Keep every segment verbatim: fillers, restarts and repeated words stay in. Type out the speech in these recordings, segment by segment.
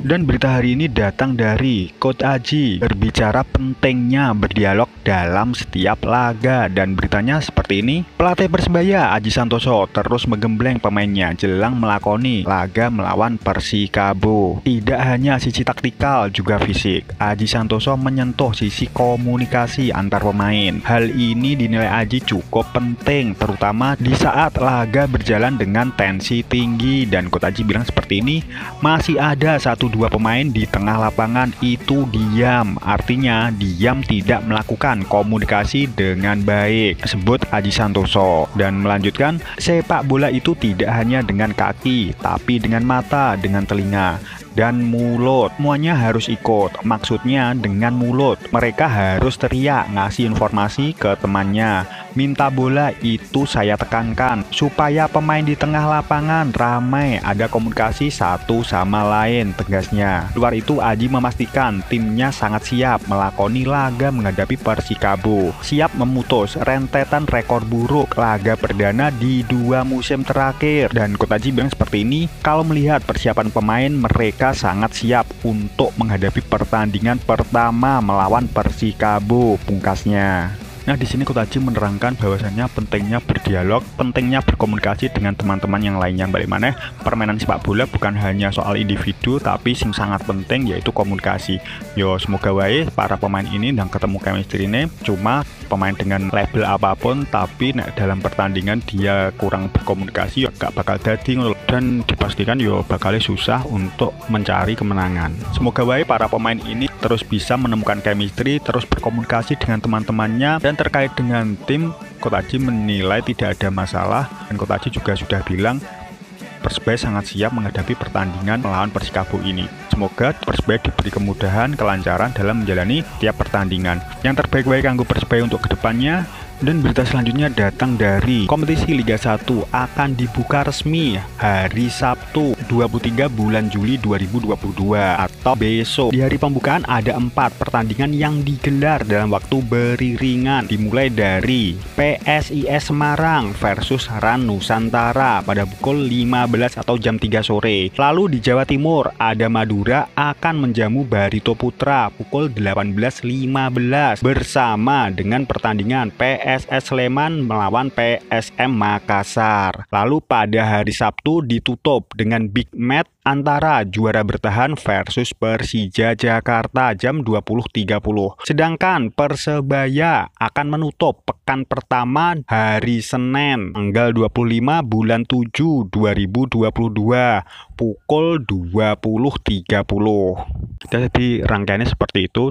Dan berita hari ini datang dari Coach Aji berbicara pentingnya berdialog dalam setiap laga, dan beritanya seperti ini. Pelatih Persebaya Aji Santoso terus menggembleng pemainnya jelang melakoni laga melawan Persikabo. Tidak hanya sisi taktikal juga fisik, Aji Santoso menyentuh sisi komunikasi antar pemain. Hal ini dinilai Aji cukup penting terutama di saat laga berjalan dengan tensi tinggi, dan Coach Aji bilang seperti ini, masih ada satu dua pemain di tengah lapangan itu diam, artinya diam tidak melakukan komunikasi dengan baik, sebut Aji Santoso, dan melanjutkan, sepak bola itu tidak hanya dengan kaki tapi dengan mata, dengan telinga dan mulut, semuanya harus ikut. Maksudnya dengan mulut mereka harus teriak ngasih informasi ke temannya. Minta bola itu saya tekankan supaya pemain di tengah lapangan ramai, ada komunikasi satu sama lain, tegasnya. Luar itu Aji memastikan timnya sangat siap melakoni laga menghadapi Persikabo, siap memutus rentetan rekor buruk laga perdana di dua musim terakhir. Dan Coach Aji bilang seperti ini, kalau melihat persiapan pemain, mereka sangat siap untuk menghadapi pertandingan pertama melawan Persikabo, pungkasnya. Nah, di sini Coach Aji menerangkan bahwasannya pentingnya berdialog, pentingnya berkomunikasi dengan teman-teman yang lainnya. Balik mana, permainan sepak bola bukan hanya soal individu, tapi yang sangat penting yaitu komunikasi. Yo, semoga wae para pemain ini dan ketemu chemistry ini, cuma pemain dengan label apapun, tapi nek dalam pertandingan dia kurang berkomunikasi, yo gak bakal dadi, dan dipastikan yo bakal susah untuk mencari kemenangan. Semoga wae para pemain ini terus bisa menemukan chemistry, terus berkomunikasi dengan teman-temannya. Dan terkait dengan tim, Coach Aji menilai tidak ada masalah, dan Coach Aji juga sudah bilang Persebaya sangat siap menghadapi pertandingan melawan Persikabo ini. Semoga Persebaya diberi kemudahan, kelancaran dalam menjalani tiap pertandingan. Yang terbaik baik kanggo Persebaya untuk kedepannya. Dan berita selanjutnya datang dari kompetisi Liga satu akan dibuka resmi hari Sabtu dua puluh tiga bulan Juli dua ribu dua puluh dua atau besok. Di hari pembukaan ada empat pertandingan yang digelar dalam waktu beriringan, dimulai dari P S I S Semarang versus Ran Nusantara pada pukul lima belas atau jam tiga sore. Lalu di Jawa Timur ada Madura akan menjamu Barito Putra pukul delapan belas lima belas bersama dengan pertandingan P S S Sleman melawan P S M Makassar. Lalu pada hari Sabtu ditutup dengan big match antara juara bertahan versus Persija Jakarta jam dua puluh tiga puluh. Sedangkan Persebaya akan menutup pekan pertama hari Senin tanggal dua puluh lima bulan tujuh dua ribu dua puluh dua pukul dua puluh tiga puluh. Jadi rangkaiannya seperti itu.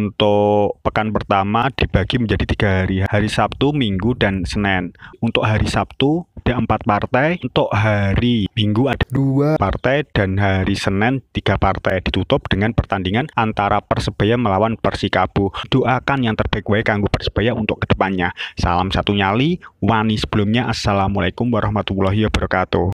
Untuk pekan pertama dibagi menjadi tiga hari, hari Sabtu, Minggu, dan Senin. Untuk hari Sabtu ada empat partai, untuk hari Minggu ada dua partai, dan hari Senin tiga partai. Ditutup dengan pertandingan antara Persebaya melawan Persikabo. Doakan yang terbaik wae kanggo Persebaya untuk kedepannya. Salam satu nyali, wani sebelumnya. Assalamualaikum warahmatullahi wabarakatuh.